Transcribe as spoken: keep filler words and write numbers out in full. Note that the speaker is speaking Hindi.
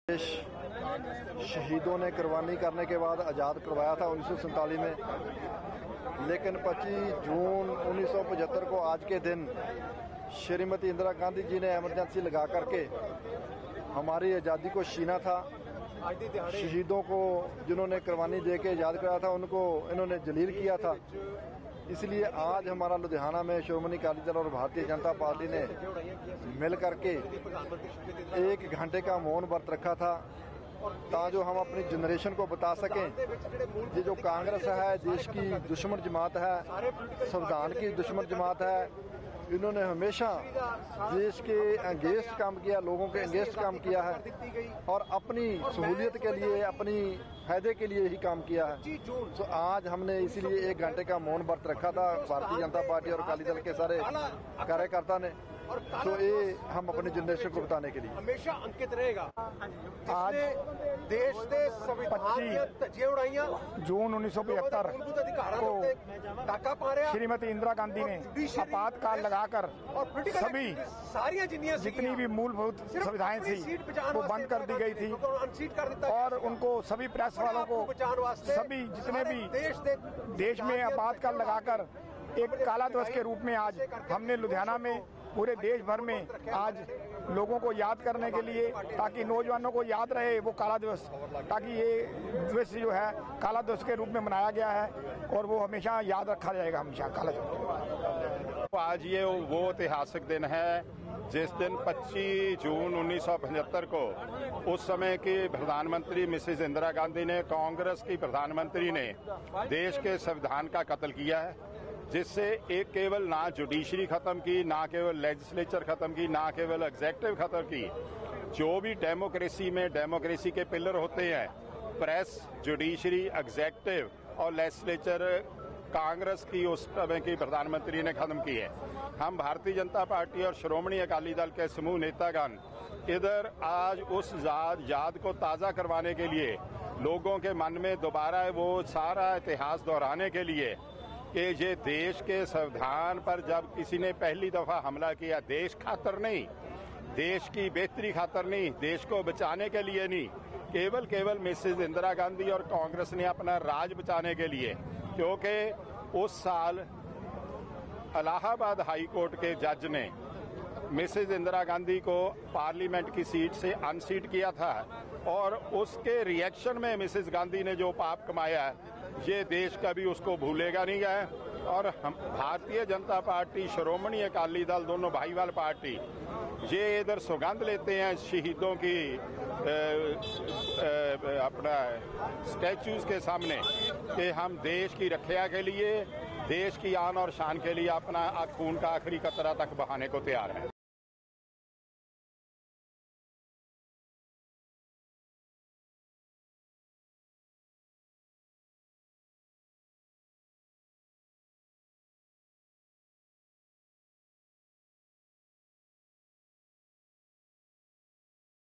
देश शहीदों ने कुर्बानी करने के बाद आज़ाद करवाया था उन्नीस सौ सैंतालीस में, लेकिन पच्चीस जून उन्नीस सौ पचहत्तर को आज के दिन श्रीमती इंदिरा गांधी जी ने इमरजेंसी लगा करके हमारी आज़ादी को छीना था। शहीदों को जिन्होंने कुर्बानी दे के आज़ाद कराया था उनको इन्होंने जलील किया था। इसलिए आज हमारा लुधियाना में श्रोमणी अकाली दल और भारतीय जनता पार्टी ने मिल करके एक घंटे का मौन व्रत रखा था, ताकि हम अपनी जनरेशन को बता सकें ये जो कांग्रेस है देश की दुश्मन जमात है, संविधान की दुश्मन जमात है। इन्होंने हमेशा देश के अगेंस्ट काम किया, लोगों के अगेंस्ट काम किया है और अपनी सहूलियत के लिए, अपनी फायदे के लिए ही काम किया है। तो आज हमने इसीलिए एक घंटे का मौन व्रत रखा था, भारतीय जनता पार्टी और अकाली दल के सारे कार्यकर्ता ने। तो ये हम अपने जनरेशन को बताने के लिए हमेशा अंकित रहेगा। आज देश के पच्चीस जून उन्नीस सौ पचहत्तर को श्रीमती इंदिरा गांधी ने आपातकाल लगाकर सभी सारी जितनी भी मूलभूत सुविधाएं थी वो बंद कर दी गई थी और उनको सभी प्रेस वालों को, सभी जितने भी देश में आपातकाल लगाकर एक काला दिवस के रूप में आज हमने लुधियाना में पूरे देश भर में आज लोगों को याद करने के लिए, ताकि नौजवानों को याद रहे वो काला दिवस, ताकि ये दिवस जो है काला दिवस के रूप में मनाया गया है और वो हमेशा याद रखा जाएगा, हमेशा काला दिवस। आज ये वो ऐतिहासिक दिन है जिस दिन पच्चीस जून उन्नीस सौ पचहत्तर को उस समय की प्रधानमंत्री मिसेज इंदिरा गांधी ने, कांग्रेस की प्रधानमंत्री ने देश के संविधान का कत्ल किया है, जिससे एक केवल ना जुडिशरी खत्म की, ना केवल लेजिस्लेचर खत्म की, ना केवल एग्जेक्टिव खत्म की। जो भी डेमोक्रेसी में डेमोक्रेसी के पिलर होते हैं, प्रेस, जुडिशरी, एग्जेक्टिव और लेजिस्लेचर, कांग्रेस की उस समय की प्रधानमंत्री ने खत्म की है। हम भारतीय जनता पार्टी और श्रोमणी अकाली दल के समूह नेतागण इधर आज उस याद को ताज़ा करवाने के लिए, लोगों के मन में दोबारा वो सारा इतिहास दोहराने के लिए कि ये देश के संविधान पर जब किसी ने पहली दफा हमला किया, देश खातर नहीं, देश की बेहतरी खातर नहीं, देश को बचाने के लिए नहीं, केवल केवल मिसेज इंदिरा गांधी और कांग्रेस ने अपना राज बचाने के लिए, क्योंकि उस साल इलाहाबाद हाई कोर्ट के जज ने मिसेज इंदिरा गांधी को पार्लियामेंट की सीट से अनसीट किया था और उसके रिएक्शन में मिसेज गांधी ने जो पाप कमाया है ये देश कभी उसको भूलेगा नहीं है। और हम भारतीय जनता पार्टी, श्रोमणी अकाली दल, दोनों भाईवाल पार्टी ये इधर सौगंध लेते हैं शहीदों की ए, ए, अपना स्टैच्यूज के सामने कि हम देश की रक्षा के लिए, देश की आन और शान के लिए अपना खून का आखिरी कतरा तक बहाने को तैयार है।